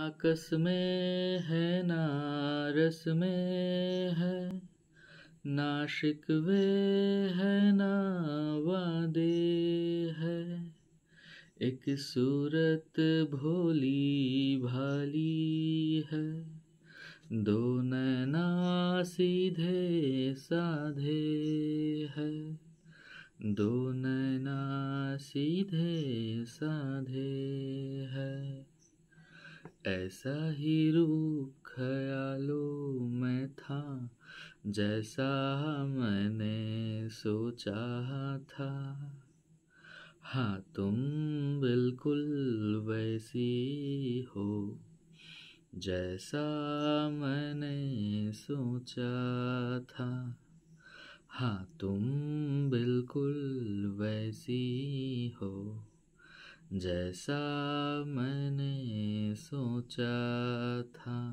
आकस में है ना रस में है, ना शिकवे है ना वादे है। एक सूरत भोली भाली है, दो नैना सीधे साधे है। दो नैना सीधे साधे है। ऐसा ही रूप ख्यालों में था, जैसा मैंने सोचा था। हाँ तुम बिल्कुल वैसी हो, जैसा मैंने सोचा था। हाँ तुम बिल्कुल वैसी हो, जैसा मैंने सोचा था।